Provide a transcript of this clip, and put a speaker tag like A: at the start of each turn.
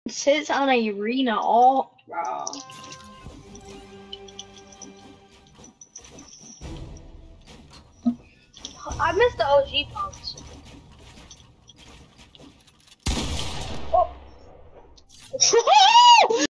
A: Sits on a arena all, bro. I missed the OG pumps. Oh.